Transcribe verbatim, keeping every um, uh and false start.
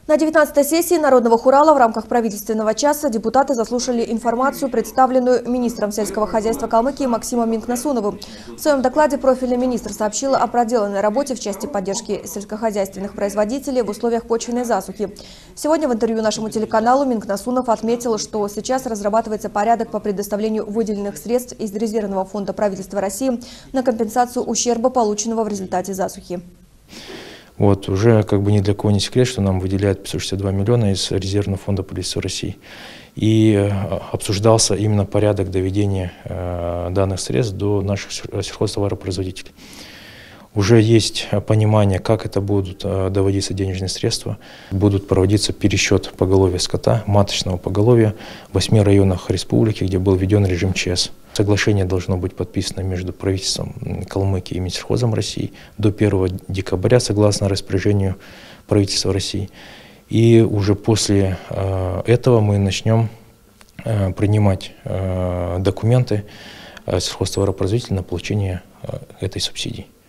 На девятнадцатой сессии Народного хурала в рамках правительственного часа депутаты заслушали информацию, представленную министром сельского хозяйства Калмыкии Максимом Минкнасуновым. В своем докладе профильный министр сообщил о проделанной работе в части поддержки сельскохозяйственных производителей в условиях почвенной засухи. Сегодня в интервью нашему телеканалу Минкнасунов отметил, что сейчас разрабатывается порядок по предоставлению выделенных средств из резервного фонда правительства России на компенсацию ущерба, полученного в результате засухи. Вот, уже как бы ни для кого не секрет, что нам выделяют пятьсот шестьдесят два миллиона из резервного фонда правительства России. И обсуждался именно порядок доведения э, данных средств до наших сельхозтоваропроизводителей. Уже есть понимание, как это будут э, доводиться денежные средства. Будут проводиться пересчет поголовья скота, маточного поголовья в восьми районах республики, где был введен режим ЧС. Соглашение должно быть подписано между правительством Калмыкии и Минсельхозом России до первого декабря, согласно распоряжению правительства России. И уже после э, этого мы начнем э, принимать э, документы э, сельхозтоваропроизводителей на получение э, этой субсидии.